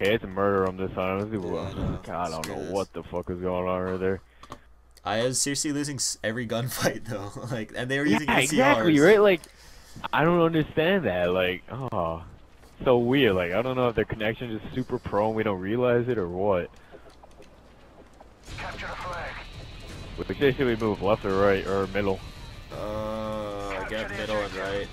Okay, it's a murder on this side. Let's do Yeah, I know. God, I don't Screw know this. what the fuck is going on right there. I was seriously losing every gunfight though, like, and they were Yeah, using exactly, ACRs. right? Like, I don't understand that. Like, oh, so weird. Like, I don't know if their connection is super pro and we don't realize it or what. Capture the flag. Which day should we move, left or right or middle? I get middle and right.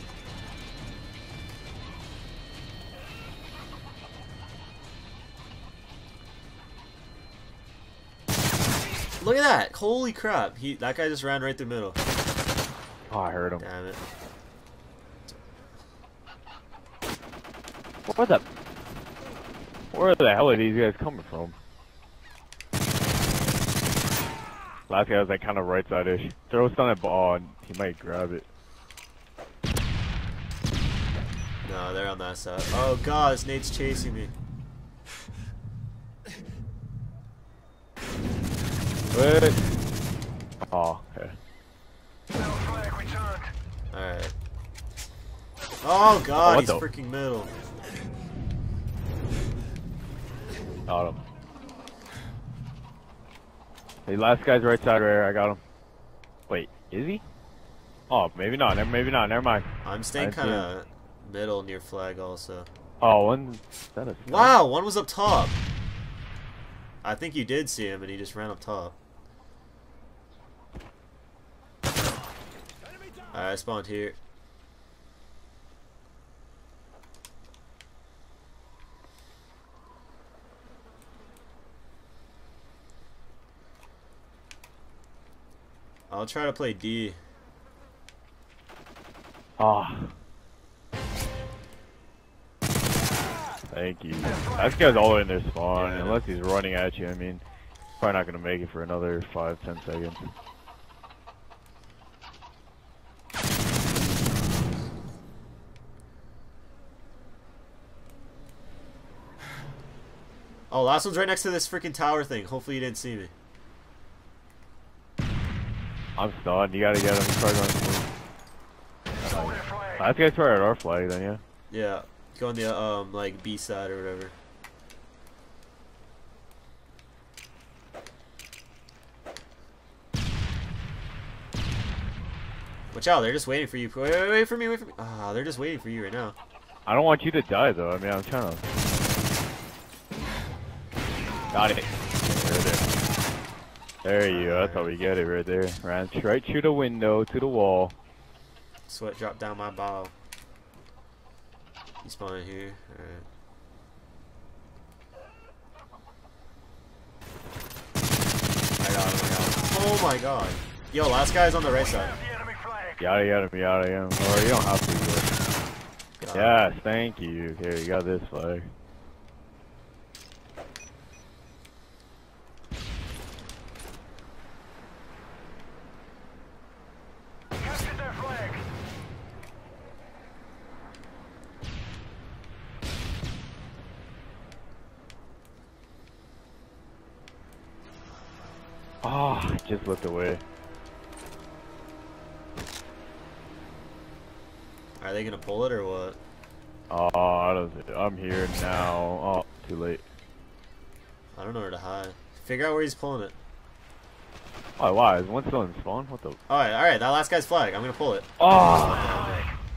Look at that! Holy crap! That guy just ran right through middle. Oh, I heard him. Damn it. Where the hell are these guys coming from? Last guy was like kind of right side-ish. Throw stun at ball and he might grab it. No, they're on that side. Oh god, this Nate's chasing me. What? Oh, okay. Flag returned. Alright. Oh god, what he's the- freaking middle. Got him. Hey, last guy's right side rear. I got him. Wait, is he? Oh, maybe not. Maybe not. Never mind. I'm staying kind of middle near flag also. Oh, one. Is that a stun? Wow, one was up top. I think you did see him and he just ran up top. Alright, I spawned here. I'll try to play D. Oh. Thank you. That guy's all the way in their spawn. Yeah. Unless he's running at you, I mean, probably not gonna make it for another 5-10 seconds. Oh, last one's right next to this freaking tower thing. Hopefully you didn't see me. I'm stunned. You gotta get him. Try going through. Throw their flag. Last guy's probably at our flag then, yeah. Yeah, go on the like B side or whatever. Watch out, they're just waiting for you. Wait for me, wait for me. Ah, they're just waiting for you right now. I don't want you to die though. I mean, I'm trying to. Got it. There you go. That's how we get it right there. Ran right through the window to the wall. Sweat dropped down my ball. He's spawning here. Alright. I got him. Oh my god. Yo, last guy's on the right side. The enemy flag. Yada yada. Or you don't have to. Got him. Yes, thank you. Here, you got this flag. Captured their flag. Oh, I just looked away. Are they gonna pull it or what? Oh, I'm here now. Oh, too late. I don't know where to hide. Figure out where he's pulling it. Oh, wow, is one still in spawn? What the? Alright, that last guy's flag. I'm gonna pull it. Oh!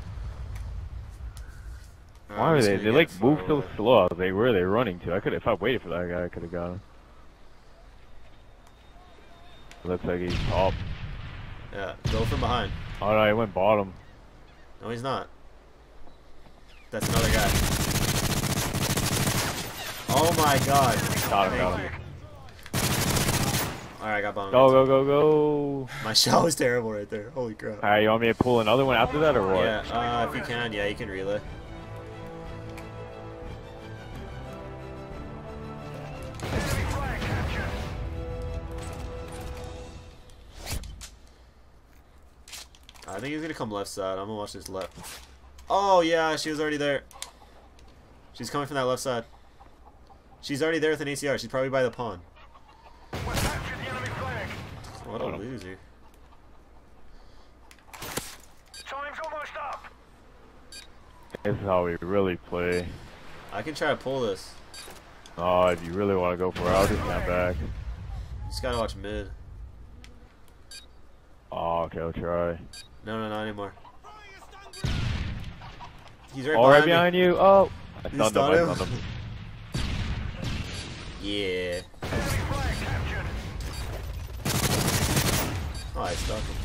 Alright, Why I'm are just they? gonna They get like far move so away. slow. Where are they running to? If I waited for that guy, I could have got him. Looks like he's top. Yeah, go from behind. Oh no, he went bottom. No, he's not. That's another guy. Oh my god. Got him, Thank got you. him. Alright, I got bombed. Go. My shot was terrible right there. Holy crap. Alright, you want me to pull another one after that or what? Yeah, if you can, yeah, you can relay. Enemy flag captured. I think he's gonna come left side. I'm gonna watch this left. Oh yeah, she was already there. She's coming from that left side. She's already there with an ACR. She's probably by the pond. We captured the enemy flag. What a loser. Time's almost up. This is how we really play. I can try to pull this. Oh, if you really want to go for it, I'll just stand back. Just gotta watch mid. Oh, okay, I'll try. No, not anymore. He's right Oh, right behind behind you. Oh, I You stunned him. stunned I him? stunned him. me. Yeah. Enemy flag captured. Oh, I stuck him.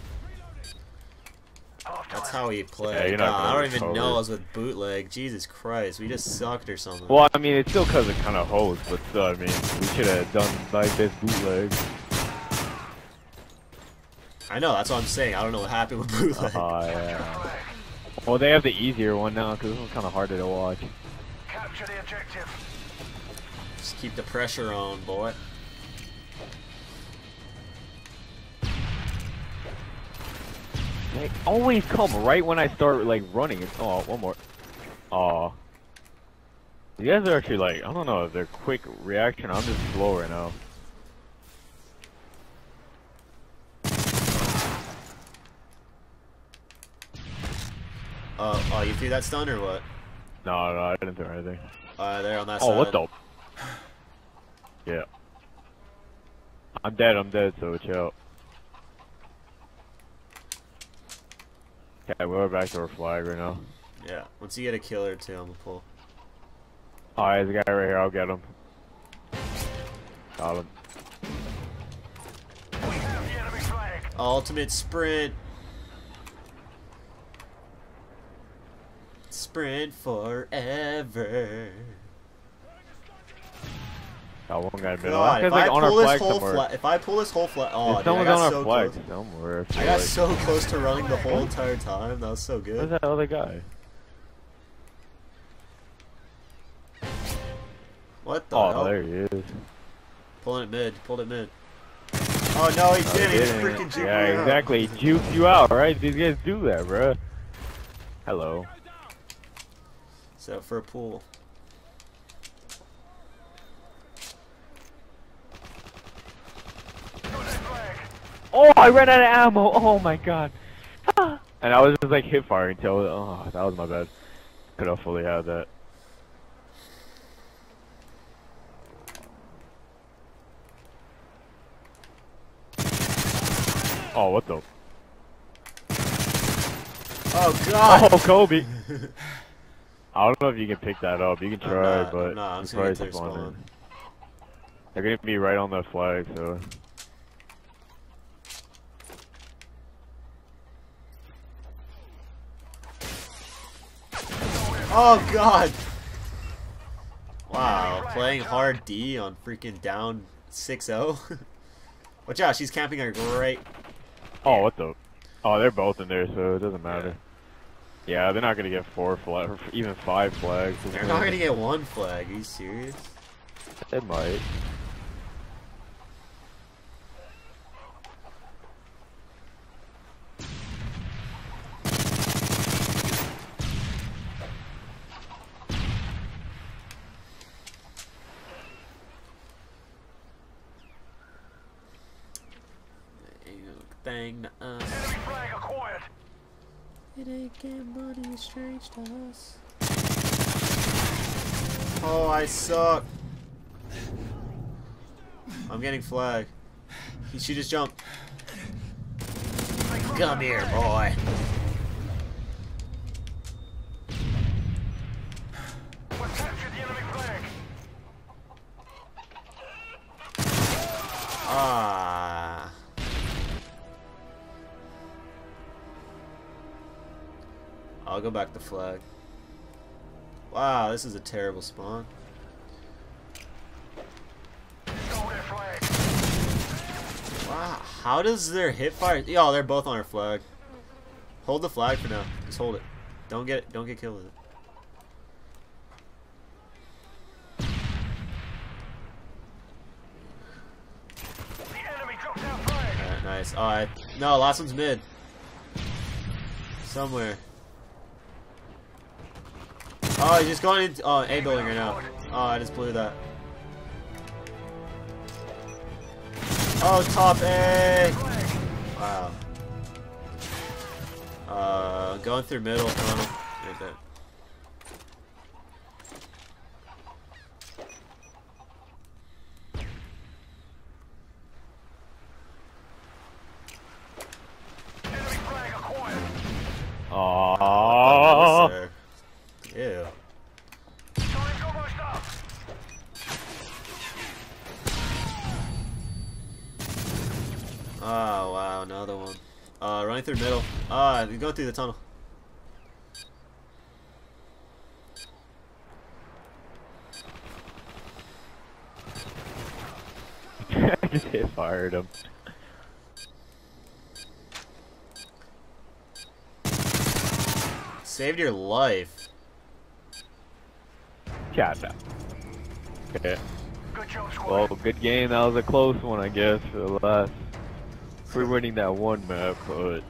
That's how we play. Yeah, you're not God, I gonna don't even recover. know us with bootleg. Jesus Christ, we just sucked or something. Well, I mean, it's still because it kind of holds, but still, I mean, we should have done like this bootleg. I know, that's what I'm saying. I don't know what happened with bootleg. Yeah. Well, they have the easier one now because this one's kind of harder to watch. Capture the objective. Just keep the pressure on, boy. They always come right when I start like running. Oh, one more. Oh. You guys are actually like, I don't know if they're quick reaction. I'm just slow right now. Oh, you threw that stun or what? No, I didn't do anything. There on that side. Oh, what the? Yeah. I'm dead, so chill. Okay, we're back to our flag right now. Yeah, once you get a kill or two, I'm gonna pull. Alright, there's a guy right here, I'll get him. Got him. We have the enemy flag. Ultimate sprint. Sprint forever. Got one guy in the middle. God, That if guy's I like on our pull this flag whole somewhere. flag, if I pull this whole flag, oh, dude, I Someone's got on our so flag close. somewhere. I got so close to running the whole entire time. That was so Where's good. that other guy? What the Oh, hell? there he is. Pulling it mid. Pulled it mid. Oh no, he didn't. He just Didn't. freaking juked Yeah, me out. exactly. Juked you out, right? These guys do that, bruh. Hello. Set up for a pool. Oh, I ran out of ammo. Oh my god. And I was just like hip firing until. Oh, that was my bad. Could have fully had that. Oh, what the? Oh god. Oh, Kobe. I don't know if you can pick that up. You can try, but I'm it's just gonna probably get to their spawning. spawn. They're gonna be right on the flag, so. Oh god. Wow, playing hard D on freaking down 6-0. Watch out, she's camping her right. Oh, what the? Oh, they're both in there, so it doesn't matter. Yeah, they're not gonna get 4 flags, or even 5 flags. They're not gonna get 1 flag. Are you serious? They might. Thing to us. Enemy flag acquired. It ain't getting money, it's strange to us. Oh, I suck. I'm getting flag. She just jumped. Come here, boy. We captured the enemy flag. Ah. I'll go back to flag. Wow, this is a terrible spawn. Stole their flag. Wow, how does their hip fire? Oh, they're both on our flag. Hold the flag for now. Just hold it. Don't get killed with it. The enemy dropped our flag. Alright, nice. Alright. No, last one's mid. Somewhere. Oh, he's just going into A building right now. Oh, I just blew that. Oh, top A! Wow. Going through middle, on him. Right there. Oh wow, another one. Running through middle. He's going through the tunnel. I just hit fired him. Saved your life. Shut up. Okay. Good job, squad. Well, good game. That was a close one, I guess, for the last. We're winning that one map, but.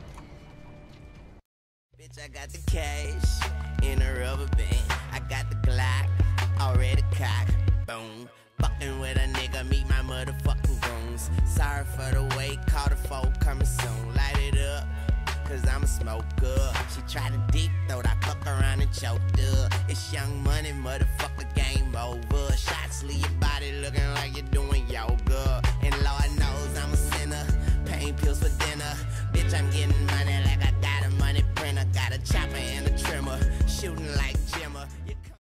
Bitch, I got the cash in a rubber band. I got the Glock already cocked. Boom. Fucking with a nigga, meet my motherfucking goons. Sorry for the wait, call the folk coming soon. Light it up, cause I'm a smoker. She tried to deep throat, I fuck around and choked her. It's Young Money, motherfucker, game over. Shots leave your body looking like you're doing yoga. And Lord knows I'm a sinner, pain pills for dinner. Bitch, I'm getting money like I got a money printer. Got a chopper and a trimmer, shooting